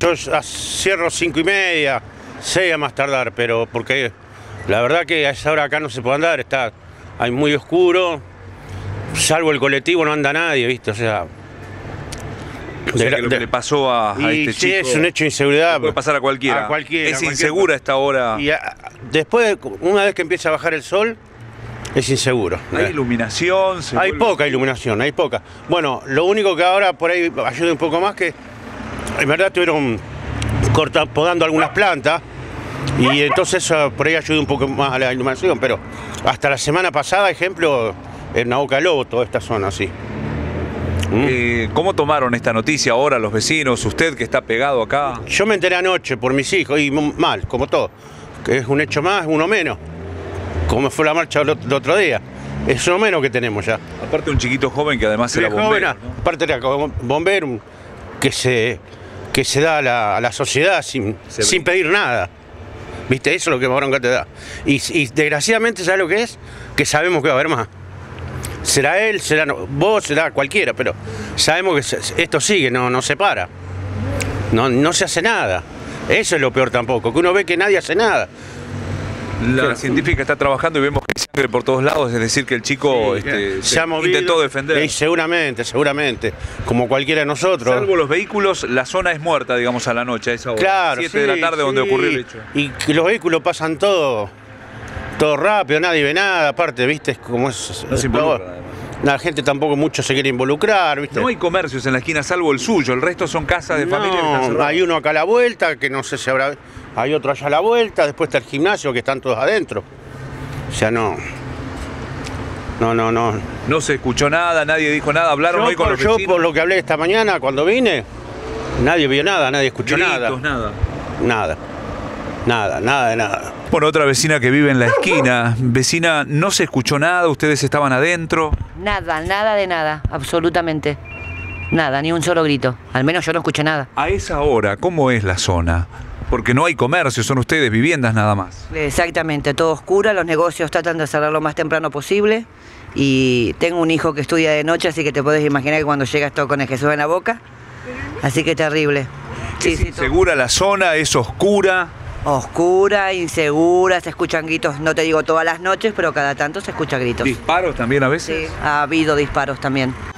Yo cierro 5:30, 6 a más tardar, pero porque la verdad que a esa hora acá no se puede andar, hay muy oscuro, salvo el colectivo no anda nadie, ¿viste? O sea que lo que le pasó a este chico es un hecho de inseguridad. Puede pasar a cualquiera. Es insegura esta hora. Y después, una vez que empieza a bajar el sol, es inseguro. ¿Hay iluminación? Hay poca iluminación, hay poca. Bueno, lo único que ahora por ahí ayuda un poco más, que en verdad estuvieron podando algunas plantas y entonces eso por ahí ayuda un poco más a la iluminación, pero hasta la semana pasada, ejemplo, en Naboca Lobo, toda esta zona así. ¿Cómo tomaron esta noticia ahora los vecinos? Usted que está pegado acá. Yo me enteré anoche por mis hijos y mal, como todo. Que es un hecho más, uno menos. Como fue la marcha el otro día. Es uno menos que tenemos ya. Aparte un chiquito joven que además era bombero, ¿no? Aparte era bombero que se da a la sociedad sin pedir nada. ¿Viste? Eso es lo que más bronca te da. Y desgraciadamente, ¿sabes lo que es? Que sabemos que va a haber más. Será él, será vos, será cualquiera, pero sabemos que esto sigue, no se para. No se hace nada. Eso es lo peor tampoco, que uno ve que nadie hace nada. La científica está trabajando y vemos que hay sangre por todos lados, es decir, que el chico se ha movido, intentó defender. Seguramente, como cualquiera de nosotros. Salvo los vehículos, la zona es muerta, digamos, a la noche, a esa hora. Claro, 7 de la tarde donde ocurrió el hecho. Y que los vehículos pasan todo rápido, nadie ve nada, aparte, ¿viste? Como es. No se involucra, además. La gente tampoco mucho se quiere involucrar, ¿viste? No hay comercios en la esquina, salvo el suyo, el resto son casas de familia que están cerradas. Hay uno acá a la vuelta, que no sé si habrá. Hay otro allá a la vuelta, después está el gimnasio, que están todos adentro. O sea, no. No se escuchó nada, nadie dijo nada, hablaron hoy con los vecinos. Yo, por lo que hablé esta mañana, cuando vine, nadie vio nada, nadie escuchó nada. Nada de nada. Bueno, otra vecina que vive en la esquina. Vecina, ¿no se escuchó nada? ¿Ustedes estaban adentro? Nada de nada, absolutamente. Nada, ni un solo grito. Al menos yo no escuché nada. A esa hora, ¿cómo es la zona? Porque no hay comercio, son ustedes viviendas nada más. Exactamente, todo oscuro, los negocios tratan de cerrar lo más temprano posible. Y tengo un hijo que estudia de noche, así que te puedes imaginar que cuando llega esto con el Jesús en la boca. Así que terrible. ¿Es insegura la zona? ¿Es oscura? Oscura, insegura, se escuchan gritos, no te digo todas las noches, pero cada tanto se escucha gritos. ¿Disparos también a veces? Sí, ha habido disparos también.